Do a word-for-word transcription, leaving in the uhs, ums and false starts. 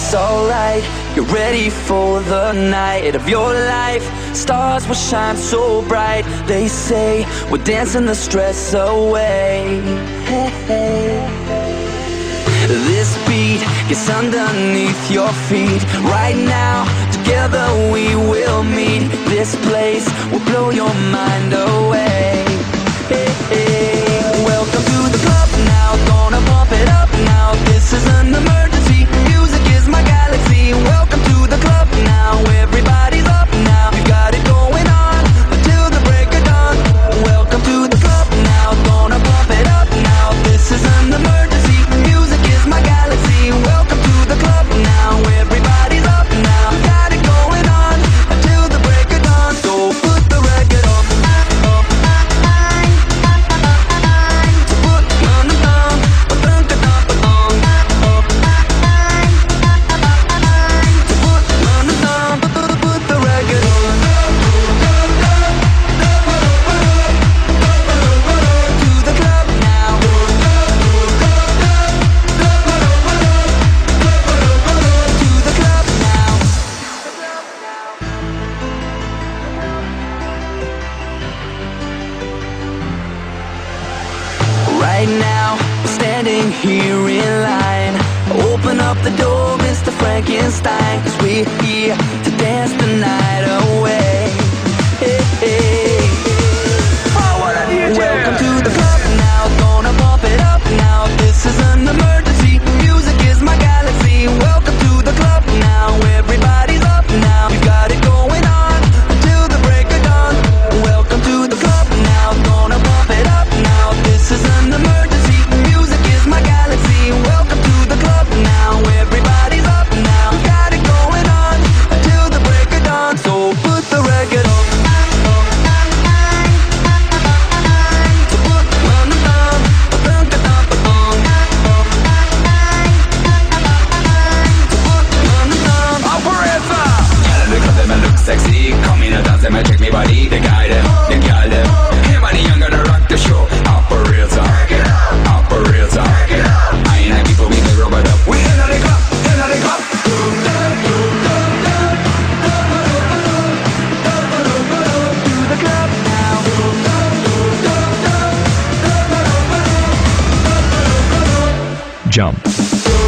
it's alright. Get ready for the night of your life. Stars will shine so bright. They say we're dancing the stress away. Hey, hey. This beat gets underneath your feet. Right now, together we will meet. This place will blow your mind away. Hey, hey. Welcome to the club now. Gonna pump it up now. This is an emergency. Music is my galaxy. Welcome to the club now. Everybody's up now. You got it going on until the break of dawn. Welcome to the club now. Gonna pump it up now. This is an emergency. Music is my galaxy. Welcome to the club now. Everybody's up now. You got it going on until the break of dawn. So put the record on. Right now, we're standing here in line. Open up the door, Mister Frankenstein, 'cause we're here to dance the night away. Hey, hey. Oh, what a D J! Welcome to the club now, gonna bump it up now. This is an emergency, music is my galaxy. Welcome to the club now, everybody's up now. You got it going on until the break of dawn. Welcome to the club now, gonna bump it up now. This is an emergency, music is my galaxy. Welcome to the club now, everybody's up now. You got it going on until the break of dawn. So put the record on. Sexy, come in and dance them and check me body. They guide them, they guide them. Hey man, young gonna rock the show. Operator, operator. I ain't happy for me to rub it up. We in the club, in the club. To the club now. Jump.